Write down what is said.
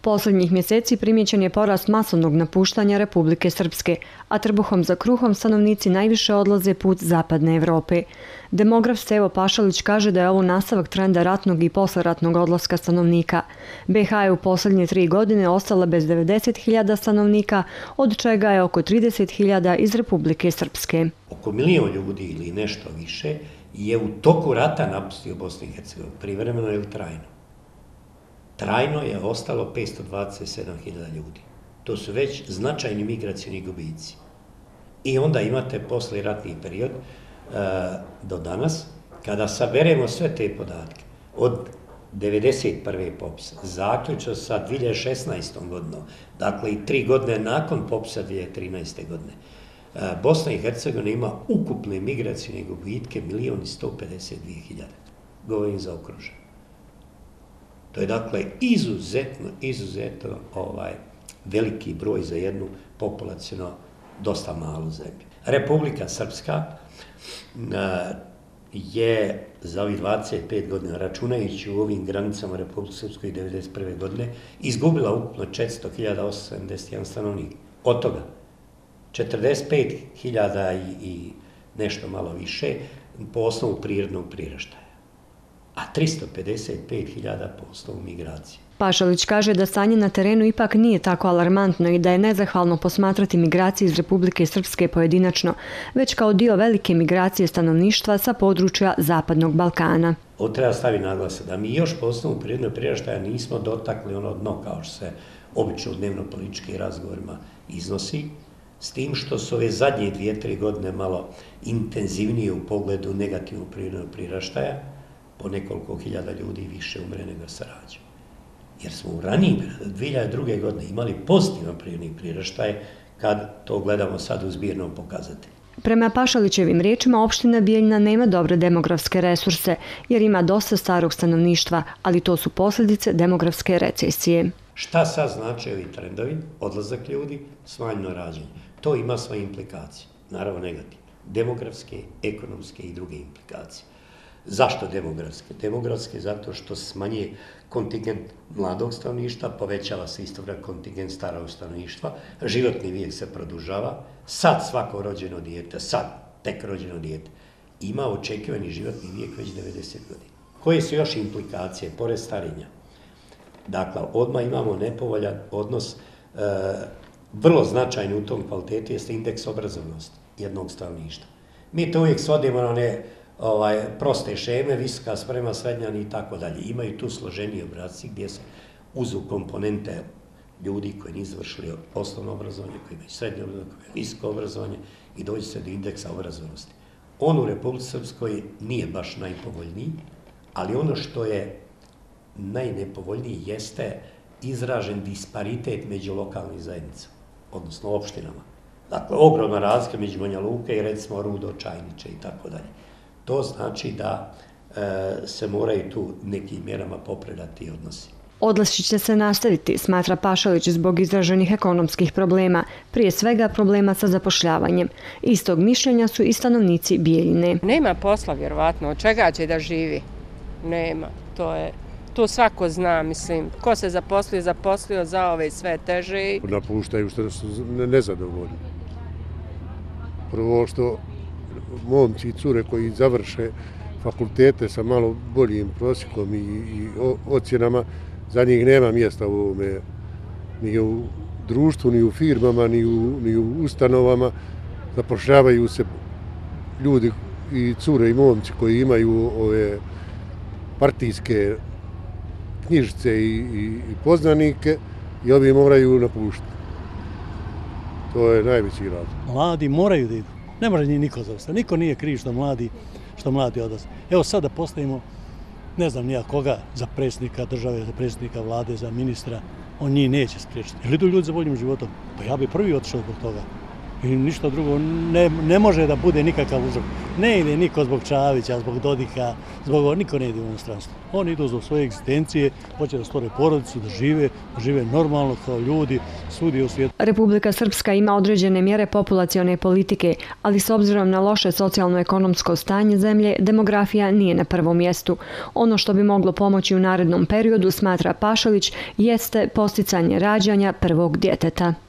Posljednjih mjeseci primijećen je porast masovnog napuštanja Republike Srpske, a trbuhom za kruhom stanovnici najviše odlaze put zapadne Evrope. Demograf Stevo Pašalić kaže da je ovo nastavak trenda ratnog i posleratnog odlaska stanovnika. BiH je u posljednje 3 godine ostala bez 90.000 stanovnika, od čega je oko 30.000 iz Republike Srpske. Oko milion ljudi ili nešto više je u toku rata napustio Bosnu i Hercegovinu, privremeno ili trajno. Trajno je ostalo 527.000 ljudi. To su već značajni migracijni gubici. I onda imate poslijeratni period do danas, kada saberemo sve te podatke, od 1991. popisa, zaključno sa 2016. godinom, dakle i 3 godine nakon popisa 2013. godine, Bosna i Hercegovina ima ukupne migracijne gubitke 1.152.000. Govorim za okružje. To je dakle izuzetno veliki broj za jednu populacijno dosta malu zemlju. Republika Srpska je za ovih 25 godina, računajući u ovim granicama Republike Srpske i 1991. godine, izgubila ukupno 400.871 stanovnika. Od toga 45.000 i nešto malo više po osnovu prirodnog priraštaja, a 355.000 po osnovu migracije. Pašalić kaže da stanje na terenu ipak nije tako alarmantno i da je nezahvalno posmatrati migracije iz Republike Srpske pojedinačno, već kao dio velike migracije stanovništva sa područja Zapadnog Balkana. Ovo treba staviti naglasak da mi još po osnovu prirodnog priraštaja nismo dotakli ono dno kao što se obično u dnevno-političkim razgovorima iznosi, s tim što su ove zadnje 2-3 godine malo intenzivnije u pogledu negativnog prirodnog priraštaja, po nekoliko hiljada ljudi više umre nego se rađa. Jer smo u ranijim 2002. godine imali pozitivan prirodni priraštaj kad to gledamo sad u zbirnom pokazatelju. Prema Pašalićevim riječima, opština Bijeljina nema dobre demografske resurse jer ima dosta starog stanovništva, ali to su posljedice demografske recesije. Šta sad znači ovi trendovi? Odlazak ljudi, smanjeno rađenje. To ima svoje implikacije, naravno negativne. Demografske, ekonomske i druge implikacije. Zašto demografske? Demografske zato što smanjuje kontingent mladog stanovništva, povećava se istovremeno kontingent starog stanovništva, životni vijek se produžava, sad svako rođeno dijete, tek rođeno dijete, ima očekivani životni vijek već 90 godina. Koje su još implikacije, pored starenja? Dakle, odmah imamo nepovoljan odnos, vrlo značajni u tom kvalitetu jeste indeks obrazovanosti jednog stanovništva. Mi to uvijek svodimo na one proste šeme, visoka sprema, srednjani i tako dalje. Imaju tu složeniji obrasci gdje se uzu komponente ljudi koji nisu završili osnovno obrazovanje, koji imaju srednje obrazovanje, koji imaju visoko obrazovanje i dođe se do indeksa obrazovanosti. On u Republici Srpskoj nije baš najpovoljniji, ali ono što je najnepovoljniji jeste izražen disparitet među lokalnim zajednicama, odnosno opštinama. Dakle, ogromna razlika među Banja Luka i recimo Rudo, Čajniče i tako dalje. To znači da se moraju tu nekim mjerama popredati odnosi. Odlasci će se nastaviti, smatra Pašalić, zbog izraženih ekonomskih problema, prije svega problema sa zapošljavanjem. Istog mišljenja su i stanovnici Bijeljine. Nema posla, vjerovatno, od čega će da živi? Nema, to svako zna, mislim. Ko se zaposlio za ove sve teže. Napuštaju što su nezadovoljni. Prvo što momci i cure koji završe fakultete sa malo boljim prosjekom i ocjenama, za njih nema mjesta u ovome, ni u društvu, ni u firmama, ni u ustanovama. Zapošljavaju se ljudi i cure i momci koji imaju ove partijske knjižice i poznanike i ovi moraju napuštati. To je najveći razlog. Mladi moraju da idu. Ne može njih niko zaustaviti. Niko nije kriv što mladi odlaze. Evo sad da postavimo, ne znam nija koga, za predsjednika države, za predsjednika vlade, za ministra, on njih neće spriječiti. Jer idu ljudi za boljim životom. Pa ja bi prvi otišao zbog toga. I ništa drugo ne može da bude nikakav uzrok. Ne ide niko zbog Čavića, zbog Dodika, niko ne ide u inostranstvo. Oni idu zbog svoje egzistencije, hoće da stvore porodicu, da žive normalno kao ljudi svugdje u svijetu. Republika Srpska ima određene mjere populacione politike, ali s obzirom na loše socijalno-ekonomsko stanje zemlje, demografija nije na prvom mjestu. Ono što bi moglo pomoći u narednom periodu, smatra Pašalić, jeste posticanje rađanja prvog djeteta.